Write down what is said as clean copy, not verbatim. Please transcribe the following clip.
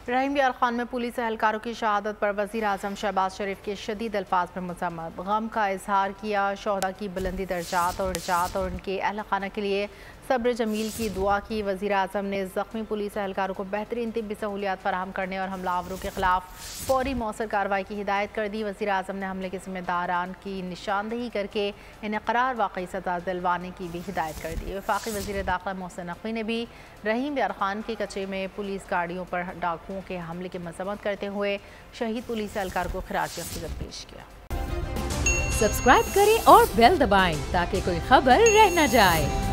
रहीम यार खान में पुलिस एहलकारों की शहादत पर वज़ीर आज़म शहबाज शरीफ के शदीद अल्फाज में मज़म्मत, गम का इजहार किया। शोहदा की बुलंदी दर्जात और उनके अहल खाना के लिए सब्र जमील की दुआ की। वज़ीर आज़म ने ज़ख्मी पुलिस एहलकारों को बेहतरीन तिब्बी सहूलियात फराहम करने और हमलावरों के खिलाफ फौरी मौसर कार्रवाई की हिदायत कर दी। वज़ीर आज़म ने हमले के जिम्मेदारान की निशानदही करके इन्हें करार वाकई सजा दिलवाने की भी हिदायत कर दी। वफाकी वज़ीर दाखिला मोहसिन नकवी ने भी रहीम यार खान के कचे में पुलिस गाड़ियों पर डाकुओं के हमले की मजम्मत करते हुए शहीद पुलिस एहलकार को खिराज अकीदत पेश किया। सब्सक्राइब करें और बेल दबाएं ताकि कोई खबर रह न जाए।